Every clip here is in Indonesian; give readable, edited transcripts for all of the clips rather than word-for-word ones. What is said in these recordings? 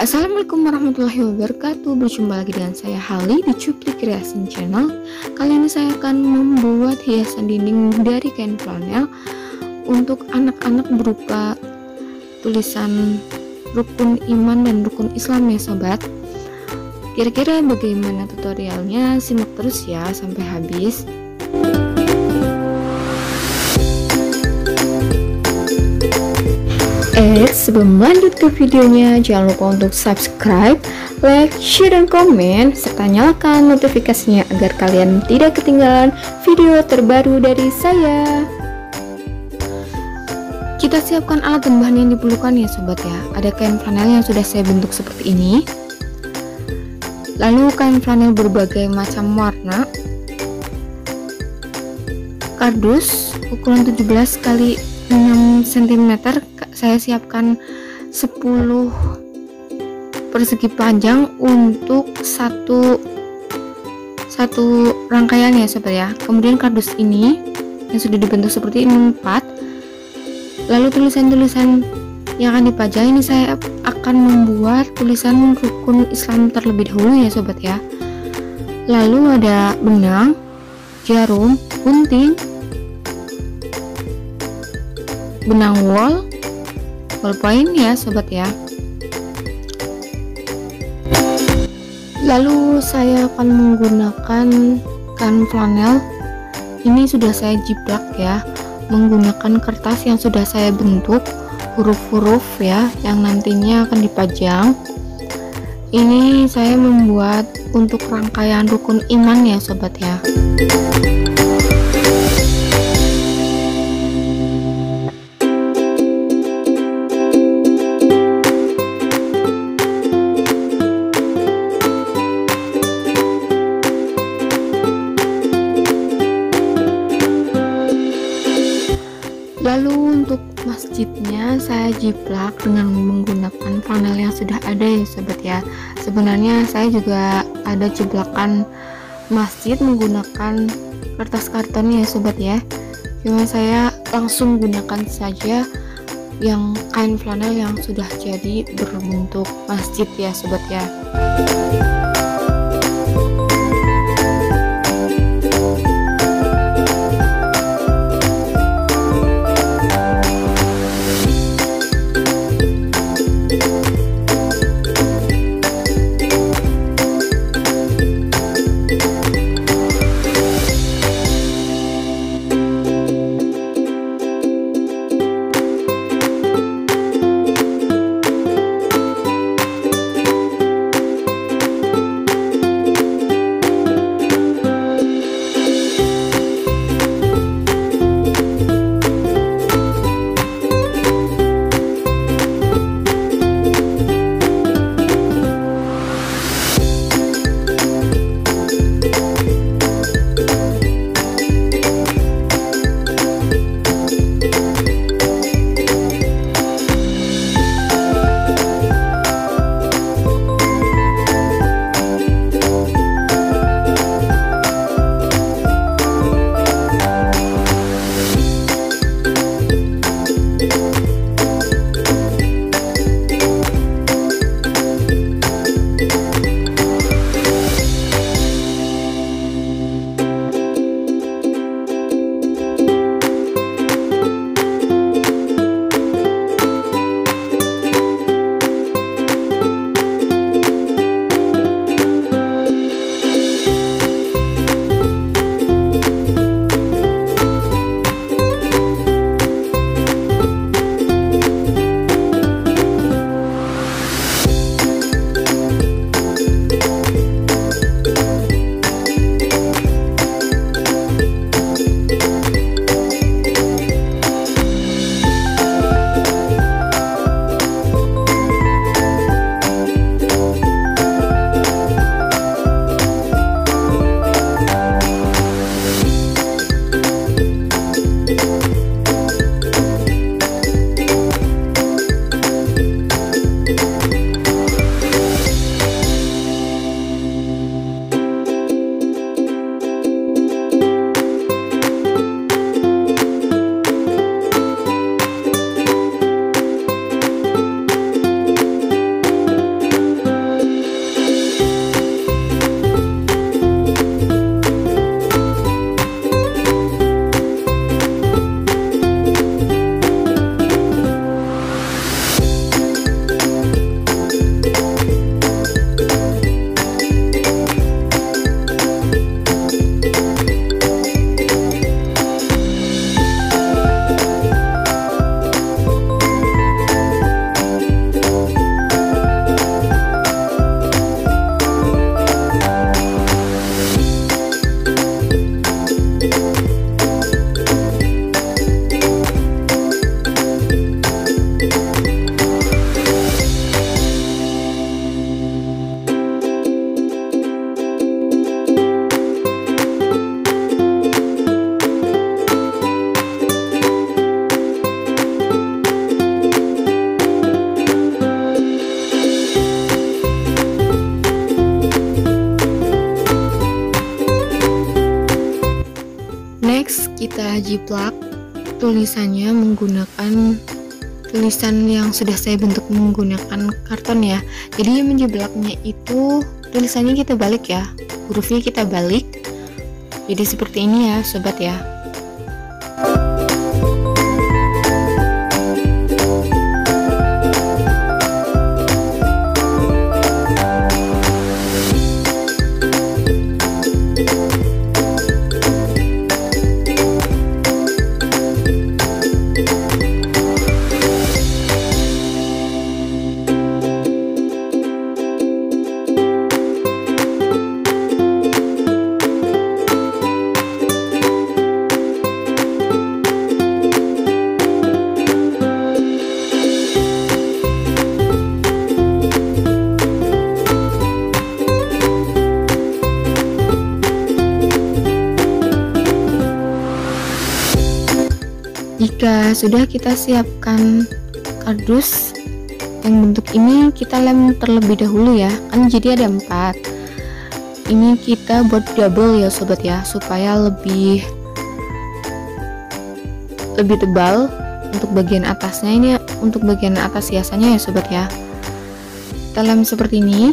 Assalamualaikum warahmatullahi wabarakatuh. Berjumpa lagi dengan saya Hali di Cupli Creation Channel. Kali ini saya akan membuat hiasan dinding dari kain flanel untuk anak-anak berupa tulisan rukun iman dan rukun Islam ya sobat. Kira-kira bagaimana tutorialnya? Simak terus ya sampai habis. Sebelum lanjut ke videonya, jangan lupa untuk subscribe, like, share, dan komen, serta nyalakan notifikasinya agar kalian tidak ketinggalan video terbaru dari saya. Kita siapkan alat dan bahan yang diperlukan ya sobat ya. Ada kain flanel yang sudah saya bentuk seperti ini, lalu kain flanel berbagai macam warna, kardus ukuran 17 x 6 cm. Saya siapkan 10 persegi panjang untuk satu rangkaian ya sobat ya. Kemudian kardus ini yang sudah dibentuk seperti ini 4. Lalu tulisan-tulisan yang akan dipajang ini saya akan membuat tulisan rukun Islam terlebih dahulu ya sobat ya. Lalu ada benang, jarum, gunting, benang wol, ballpoint ya sobat ya. Lalu saya akan menggunakan kain flanel. Ini sudah saya jiplak ya, menggunakan kertas yang sudah saya bentuk huruf-huruf ya, yang nantinya akan dipajang. Ini saya membuat untuk rangkaian rukun iman ya sobat ya. Lalu untuk masjidnya saya jiplak dengan menggunakan flanel yang sudah ada ya sobat ya. Sebenarnya saya juga ada jiplakan masjid menggunakan kertas karton ya sobat ya. Cuma saya langsung gunakan saja yang kain flanel yang sudah jadi berbentuk masjid ya sobat ya. kita jiplak tulisannya menggunakan tulisan yang sudah saya bentuk menggunakan karton ya. Jadi menjiplaknya itu tulisannya kita balik ya, hurufnya kita balik. Jadi seperti ini ya sobat ya. Jika sudah kita siapkan kardus yang bentuk ini, kita lem terlebih dahulu ya, kan jadi ada 4. Ini kita buat double ya sobat ya, supaya lebih tebal. Untuk bagian atasnya, ini untuk bagian atas hiasannya ya sobat ya, kita lem seperti ini.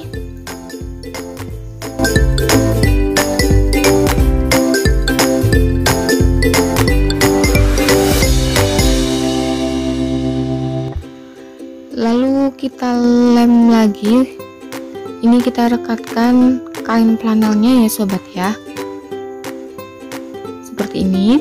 Lalu kita lem lagi. Ini kita rekatkan kain flanelnya ya sobat ya, seperti ini.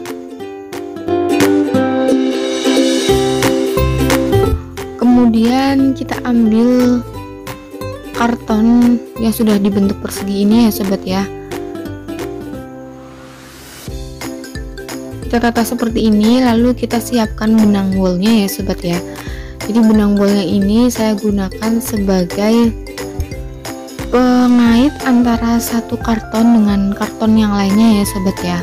Kemudian kita ambil karton yang sudah dibentuk persegi ini ya sobat ya, kita tata seperti ini. Lalu kita siapkan benang woolnya ya sobat ya. Jadi benang woolnya ini saya gunakan sebagai pengait antara satu karton dengan karton yang lainnya ya sobat ya.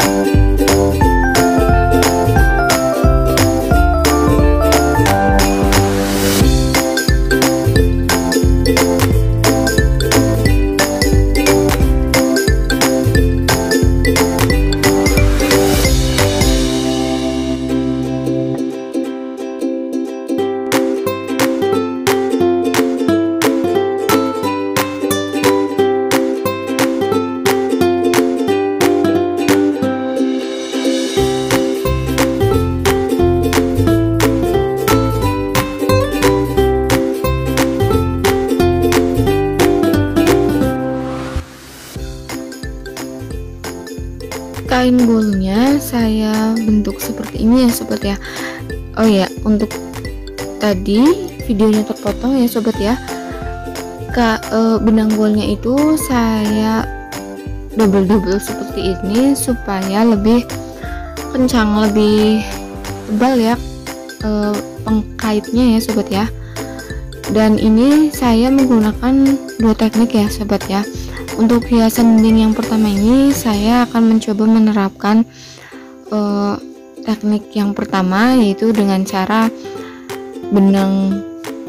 Kain woolnya saya bentuk seperti ini ya sobat ya. Oh ya, untuk tadi videonya terpotong ya sobat ya. Benang woolnya itu saya double seperti ini supaya lebih kencang, lebih tebal ya pengkaitnya ya sobat ya. Dan ini saya menggunakan 2 teknik ya sobat ya. Untuk hiasan dinding yang pertama ini saya akan mencoba menerapkan teknik yang pertama, yaitu dengan cara benang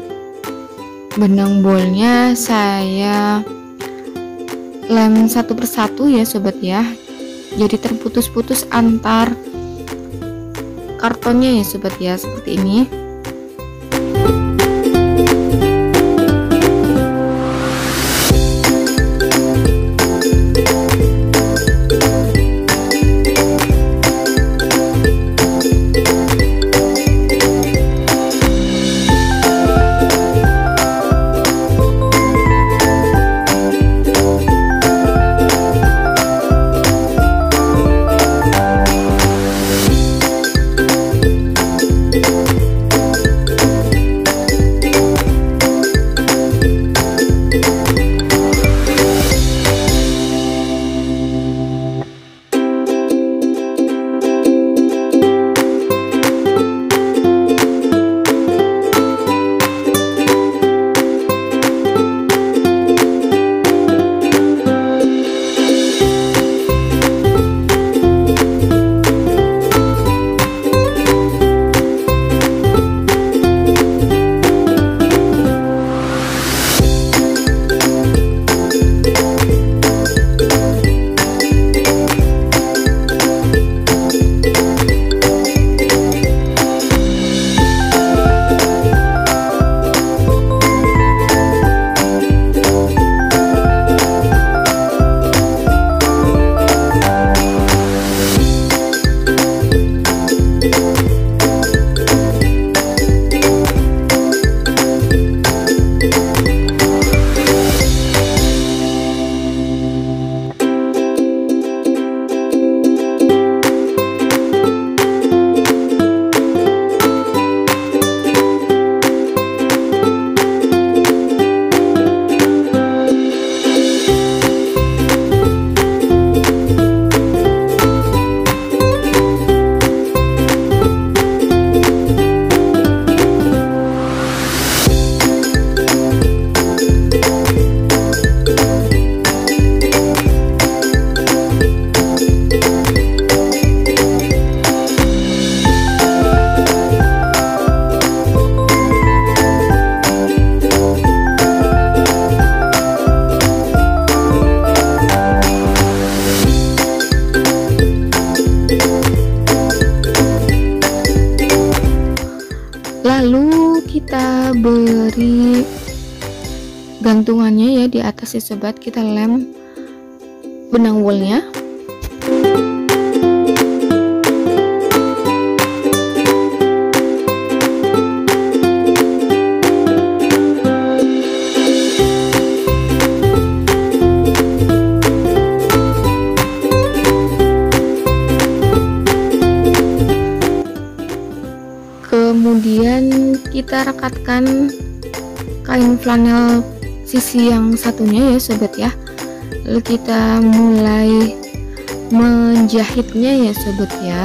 bolnya saya lem satu persatu ya sobat ya. Jadi terputus-putus antar kartonnya ya sobat ya, seperti ini. gantungannya ya di atas ya sobat, kita lem benang woolnya. Kemudian kita rekatkan kain flanel sisi yang satunya ya sobat ya. Lalu kita mulai menjahitnya ya sobat ya.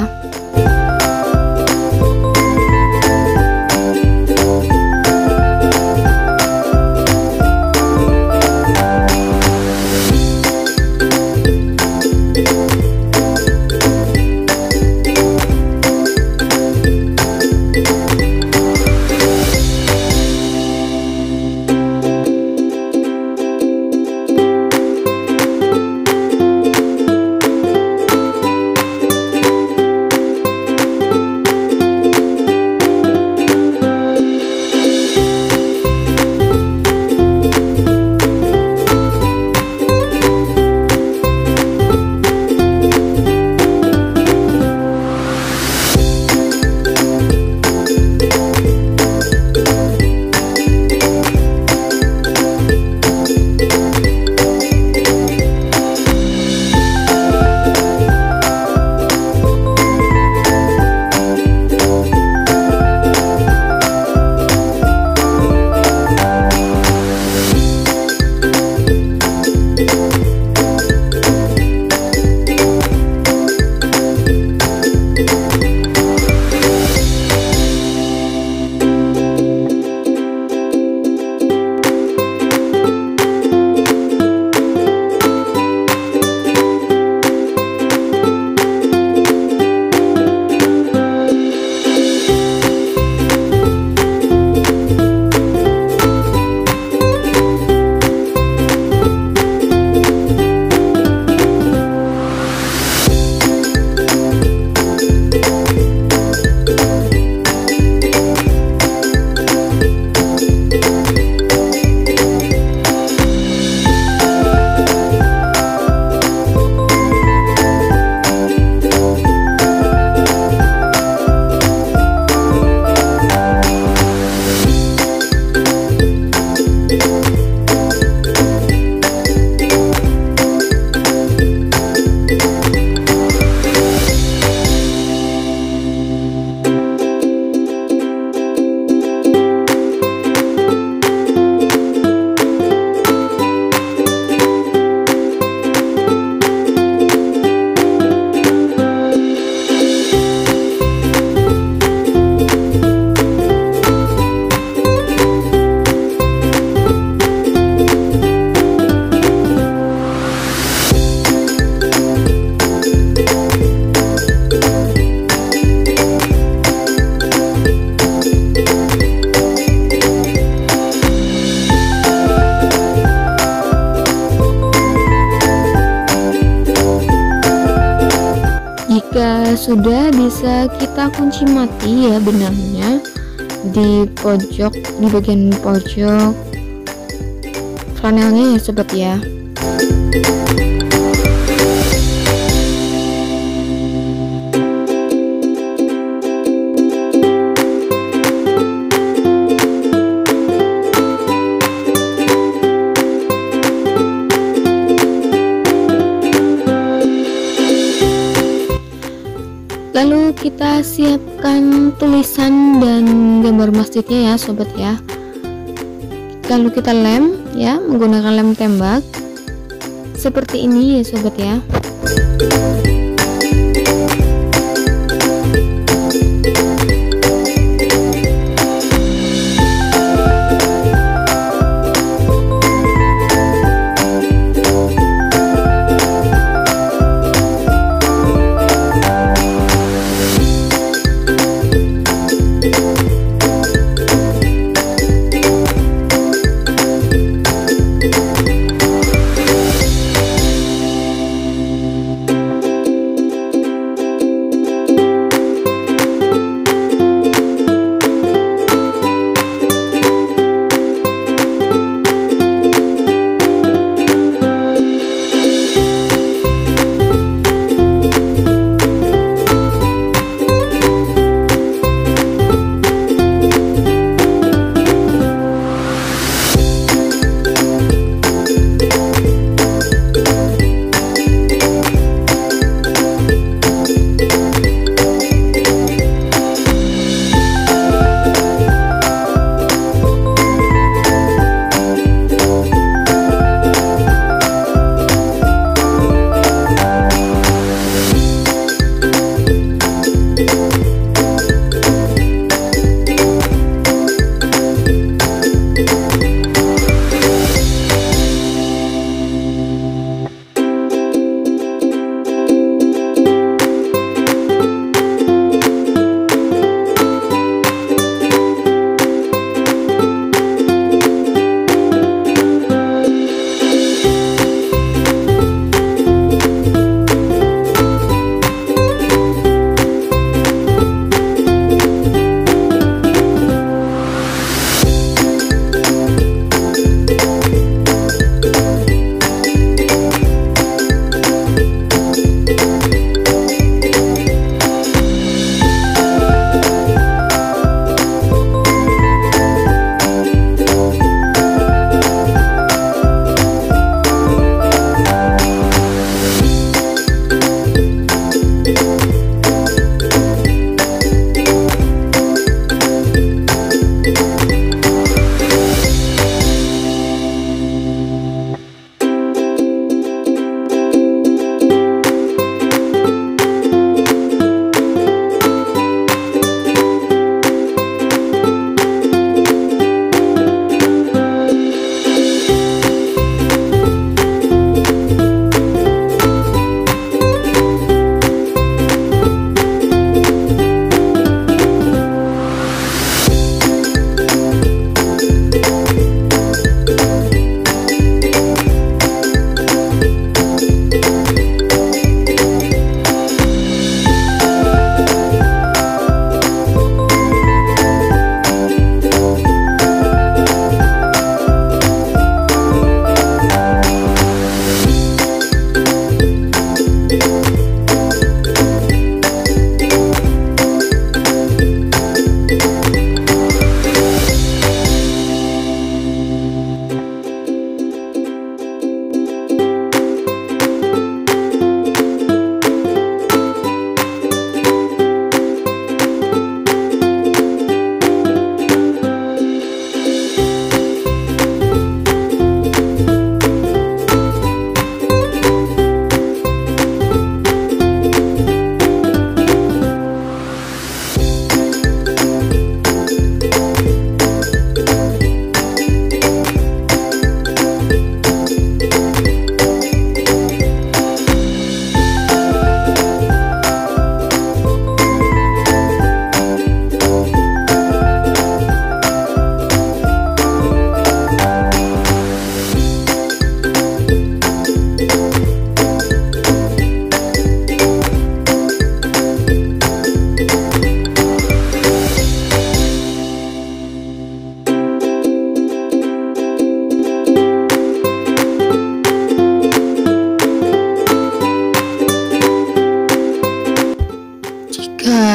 Jika sudah, bisa kita kunci mati ya benangnya di pojok, di bagian pojok flanelnya ya sobat ya. Lalu kita siapkan tulisan dan gambar masjidnya ya sobat ya. Lalu kita lem ya menggunakan lem tembak seperti ini ya sobat ya.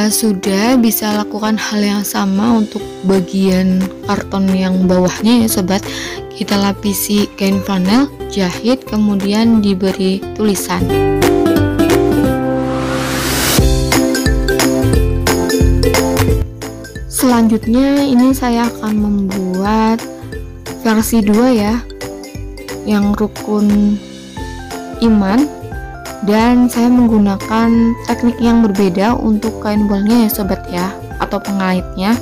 Apabila sudah, bisa lakukan hal yang sama untuk bagian karton yang bawahnya ya sobat. Kita lapisi kain flanel, jahit, kemudian diberi tulisan. Selanjutnya ini saya akan membuat versi 2 ya, yang rukun iman, dan saya menggunakan teknik yang berbeda untuk kain bolnya ya sobat ya, atau pengaitnya.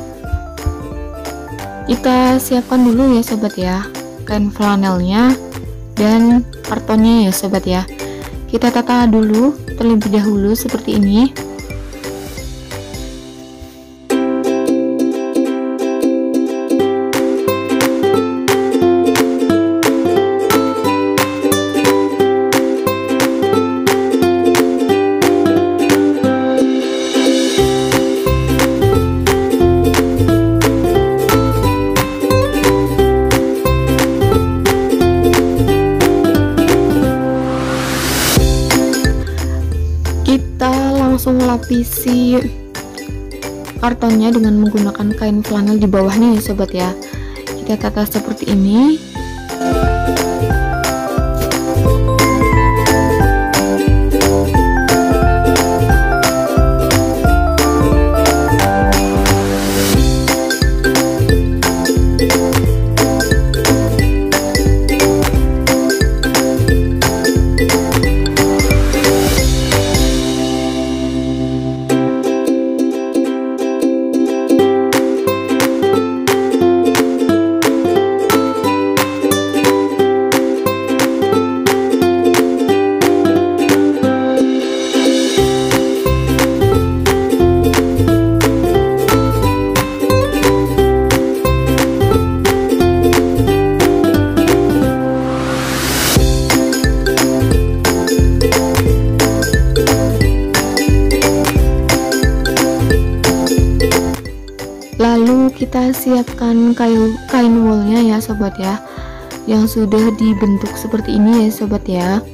Kita siapkan dulu ya sobat ya, kain flanelnya dan kartonnya ya sobat ya. Kita tata dulu terlebih dahulu seperti ini. Langsung lapisi kartonnya dengan menggunakan kain flanel di bawahnya ya sobat ya. Kita tata seperti ini. Lalu kita siapkan kain woolnya ya sobat ya, yang sudah dibentuk seperti ini ya sobat ya.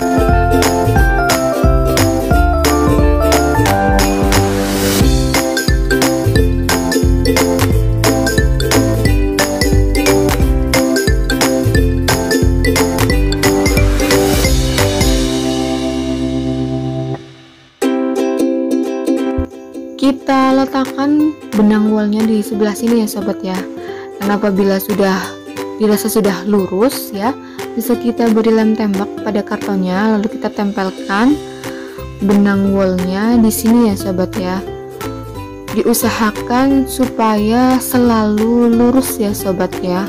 Kita letakkan benang woolnya di sebelah sini ya sobat ya. Dan apabila dirasa sudah lurus ya, bisa kita beri lem tembak pada kartonnya, lalu kita tempelkan benang woolnya di sini ya sobat ya. Diusahakan supaya selalu lurus ya sobat ya.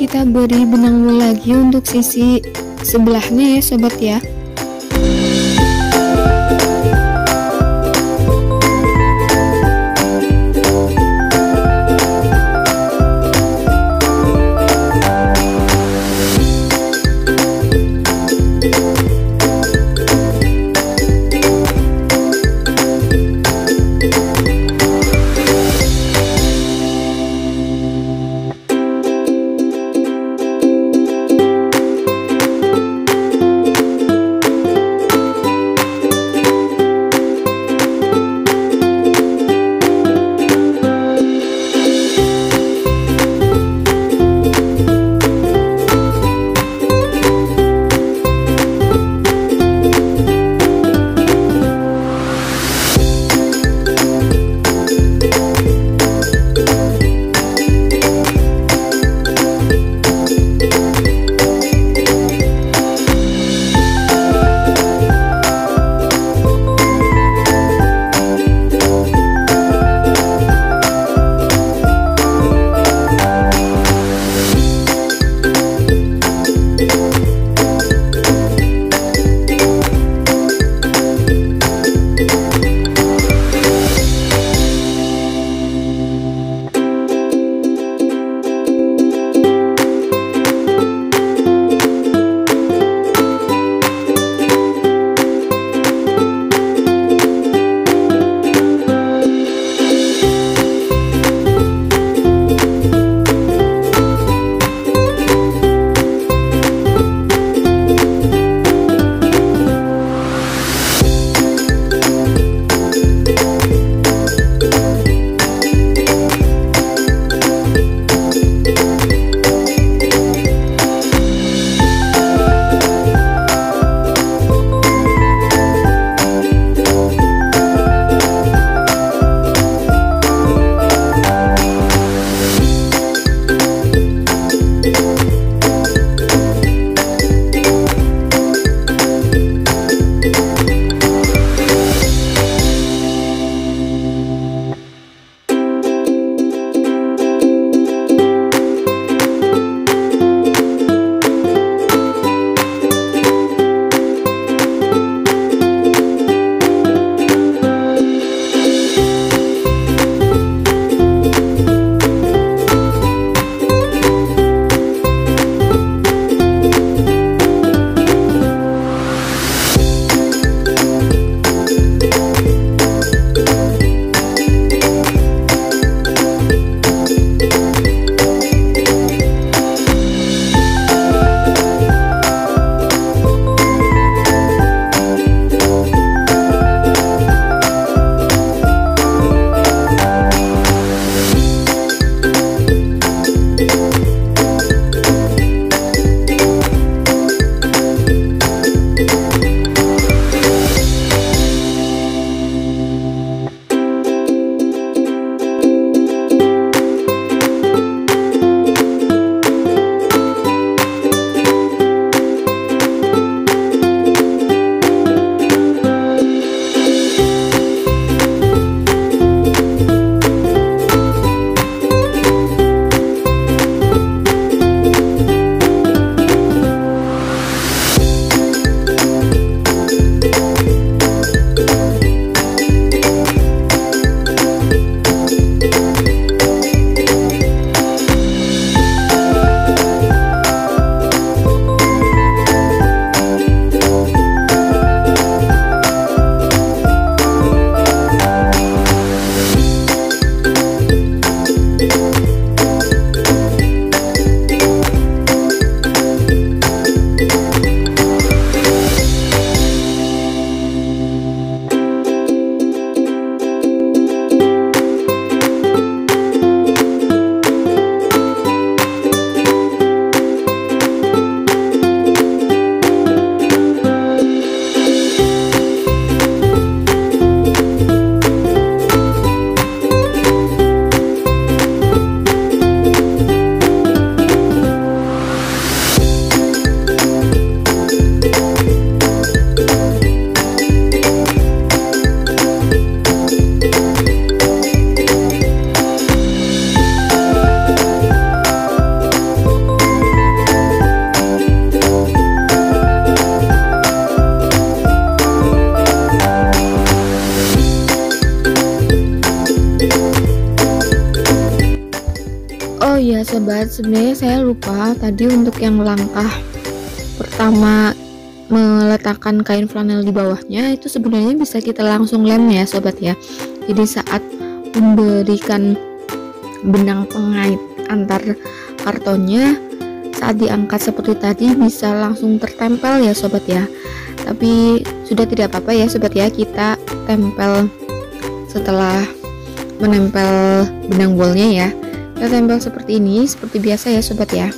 kita beri benang wool lagi untuk sisi sebelahnya ya sobat ya. sobat, sebenarnya saya lupa tadi untuk yang langkah pertama meletakkan kain flanel di bawahnya itu sebenarnya bisa kita langsung lem ya sobat ya. Jadi saat memberikan benang pengait antar kartonnya, saat diangkat seperti tadi bisa langsung tertempel ya sobat ya. Tapi sudah tidak apa-apa ya sobat ya, kita tempel setelah menempel benang bolnya ya. Kita tempel seperti ini, seperti biasa ya sobat ya.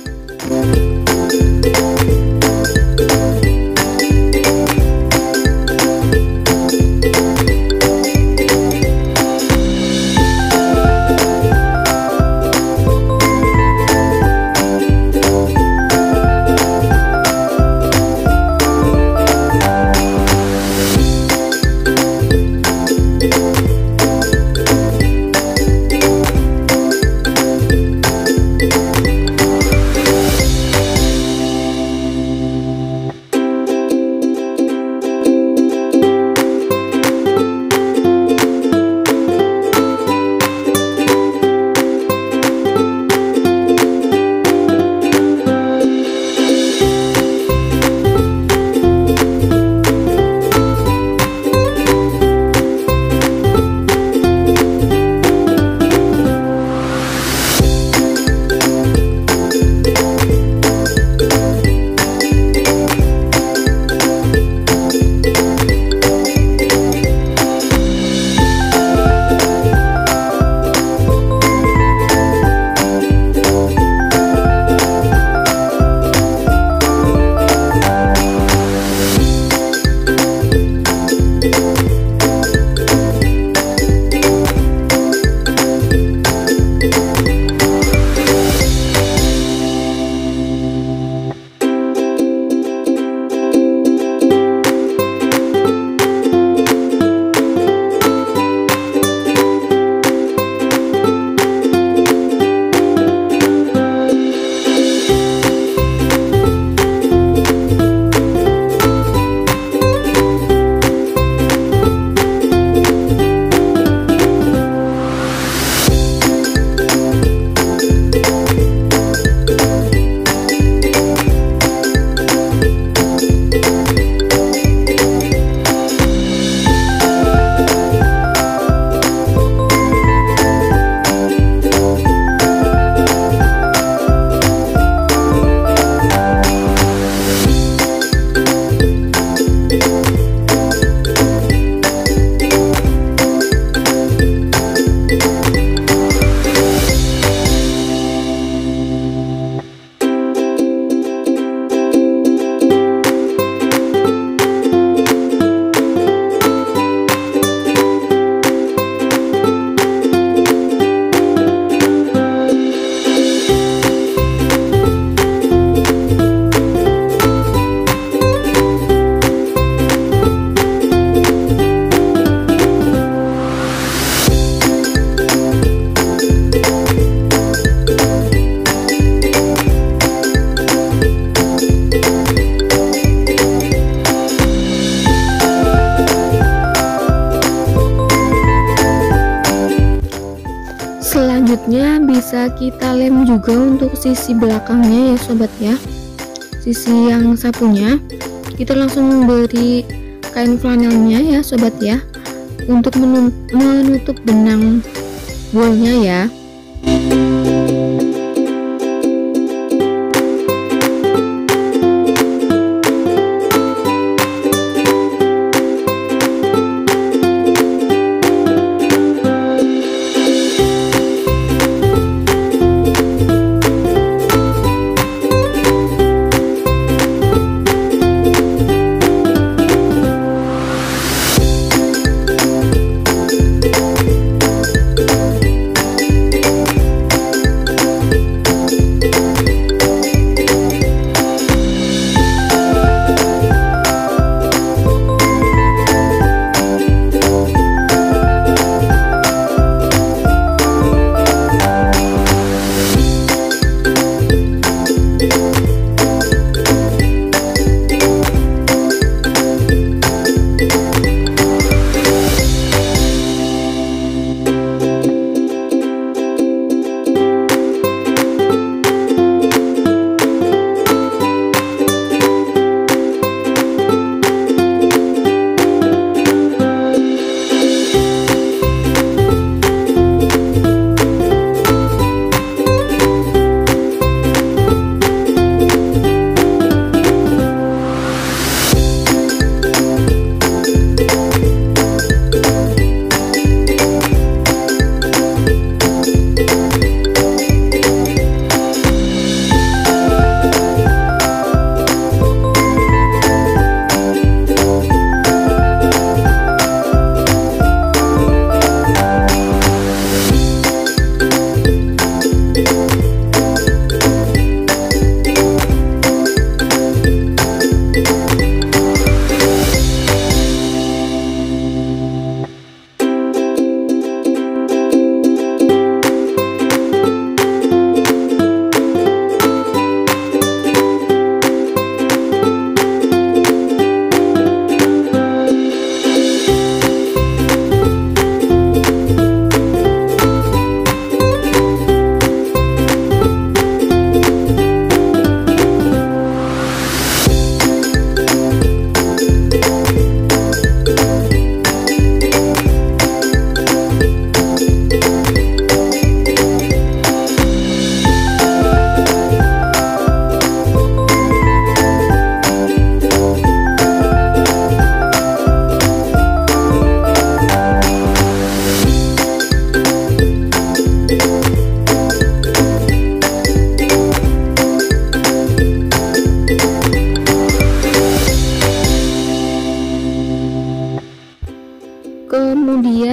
Selanjutnya bisa kita lem juga untuk sisi belakangnya ya sobat ya. Sisi yang satunya kita langsung beri kain flanelnya ya sobat ya, untuk menutup benang bolnya ya.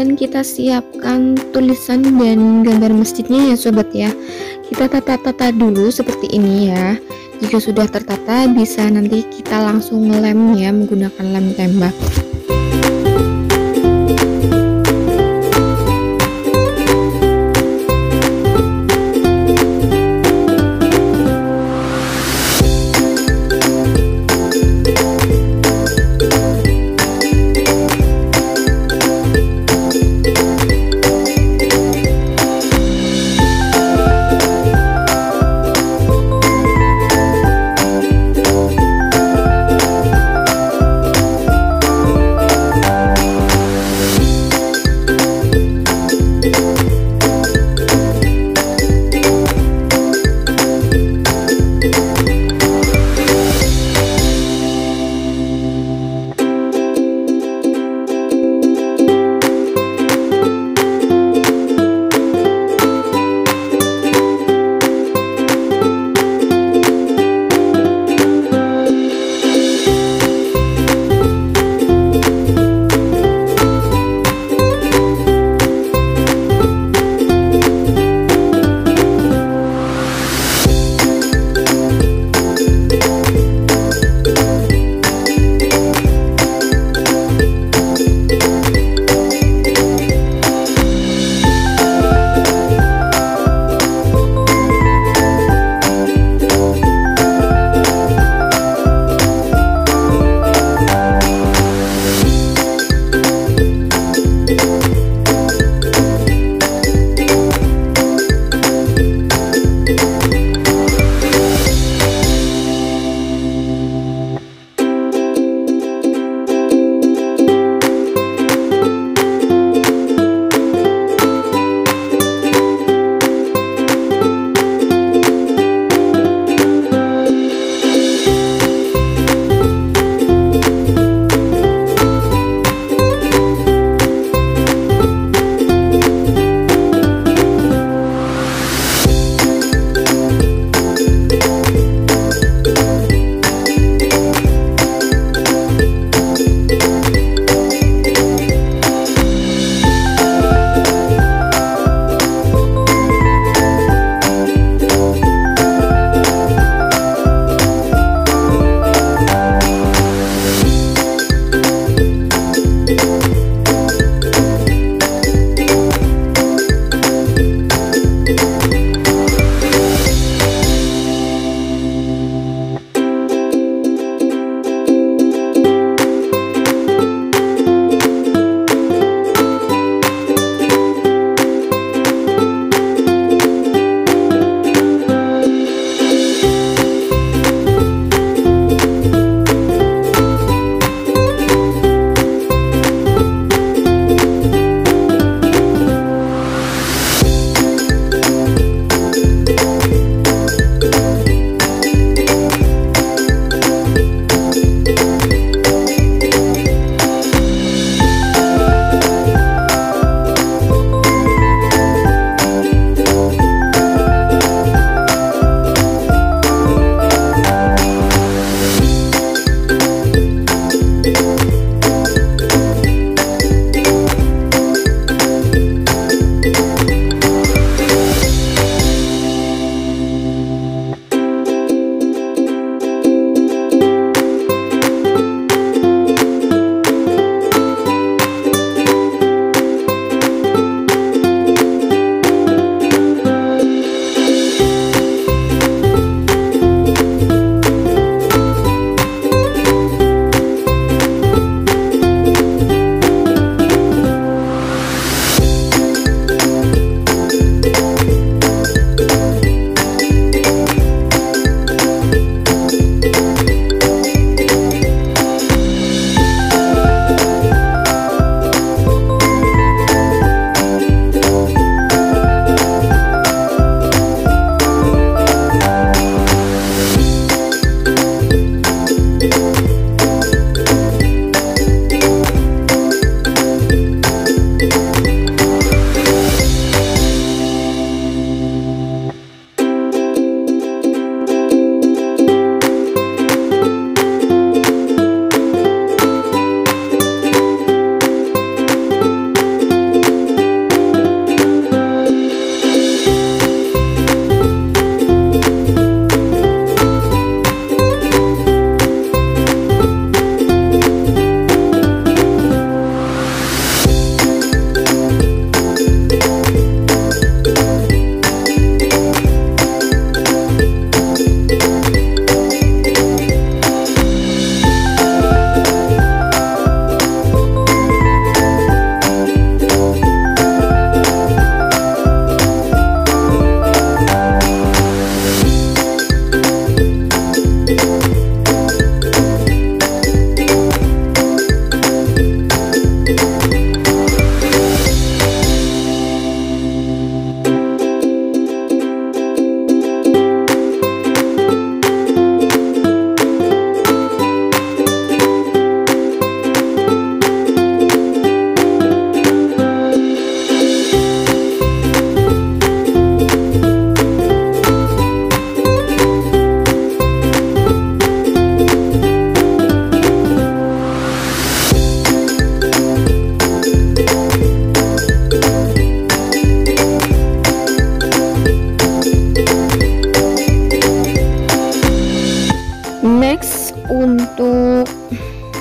akan kita siapkan tulisan dan gambar masjidnya ya sobat ya. Kita tata-tata dulu seperti ini ya. Jika sudah tertata, bisa nanti kita langsung ngelem ya menggunakan lem tembak.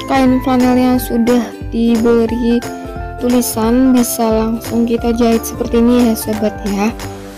kain flanel yang sudah diberi tulisan bisa langsung kita jahit seperti ini ya sobat ya.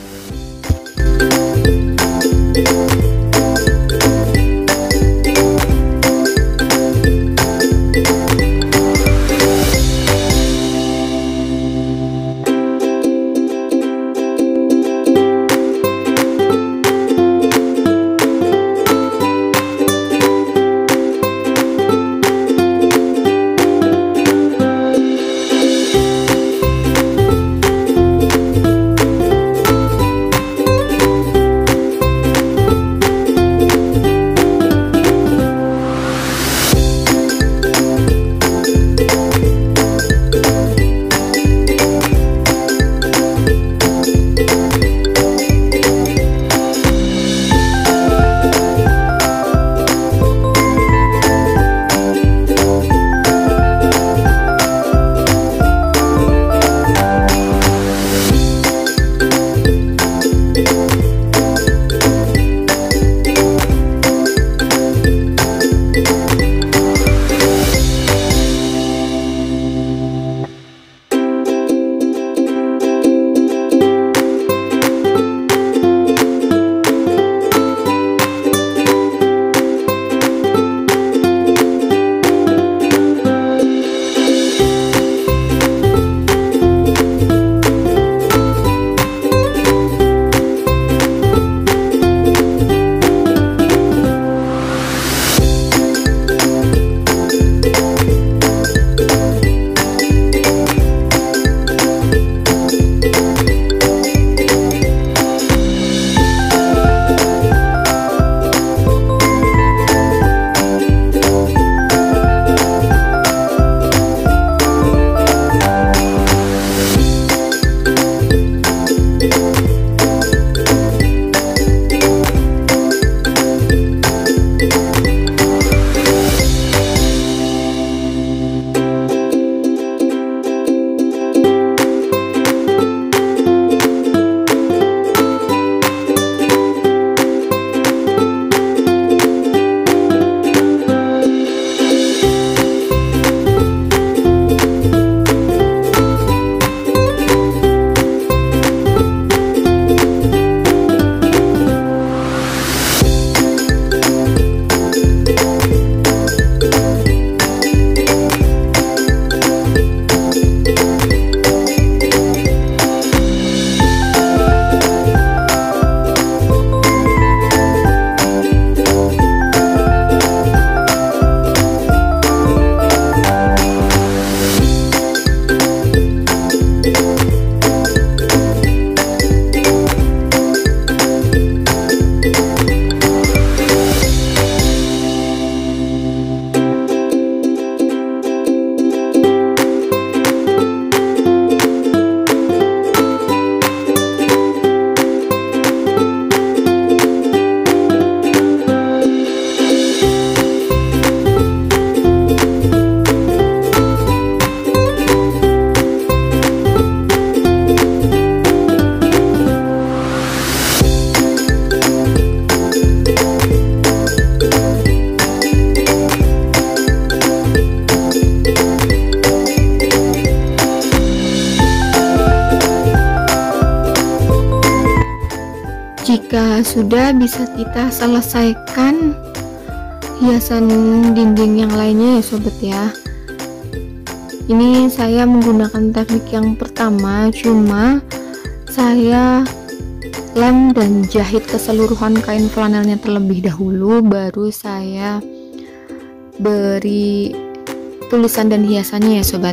Jika sudah, bisa kita selesaikan hiasan dinding yang lainnya ya sobat ya. Ini saya menggunakan teknik yang pertama, cuma saya lem dan jahit keseluruhan kain flanelnya terlebih dahulu, baru saya beri tulisan dan hiasannya ya sobat.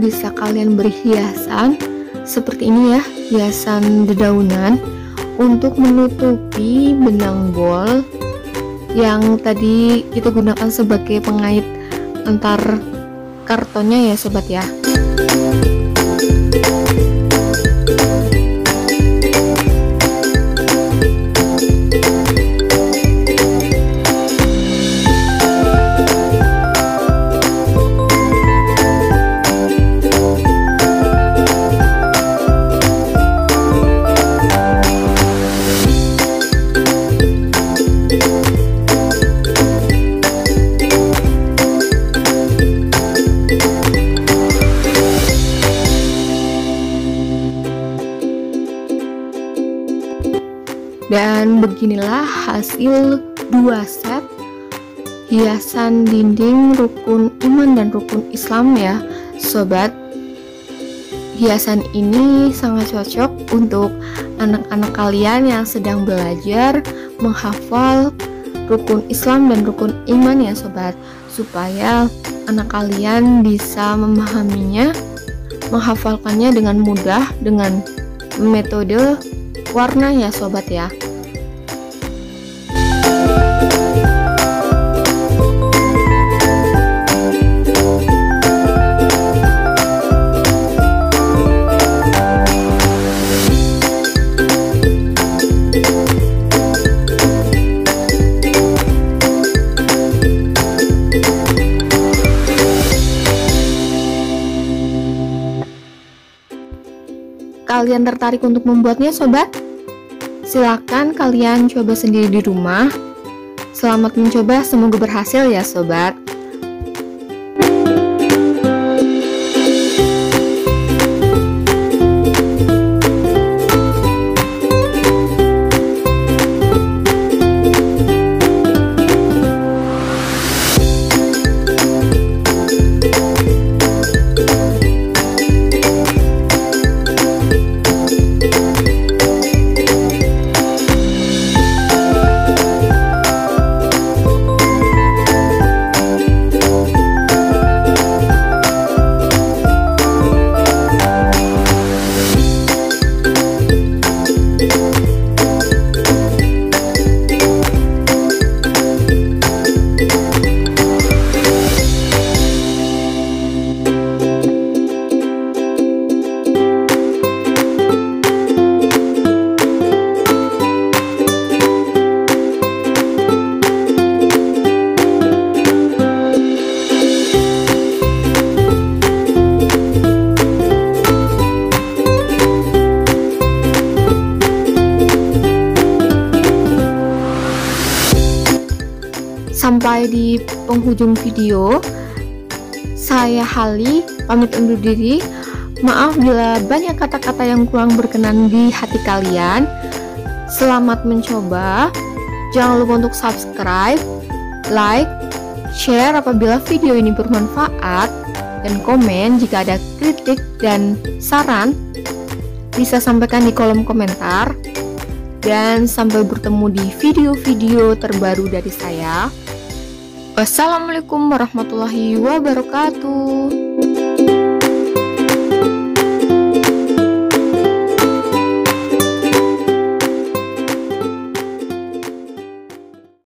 bisa kalian beri hiasan seperti ini ya, hiasan dedaunan untuk menutupi benang bol yang tadi kita gunakan sebagai pengait antar kartonnya ya sobat ya. Dan beginilah hasil 2 set hiasan dinding rukun iman dan rukun Islam ya sobat. Hiasan ini sangat cocok untuk anak-anak kalian yang sedang belajar menghafal rukun Islam dan rukun iman ya sobat, supaya anak kalian bisa memahaminya, menghafalkannya dengan mudah dengan metode warna ya sobat ya. Kalian tertarik untuk membuatnya sobat? Silakan kalian coba sendiri di rumah. Selamat mencoba, semoga berhasil ya sobat. Sampai di penghujung video, saya Hali pamit undur diri. Maaf bila banyak kata-kata yang kurang berkenan di hati kalian. Selamat mencoba. Jangan lupa untuk subscribe, like, share apabila video ini bermanfaat, dan komen jika ada kritik dan saran bisa sampaikan di kolom komentar. Dan sampai bertemu di video-video terbaru dari saya. Wassalamualaikum warahmatullahi wabarakatuh.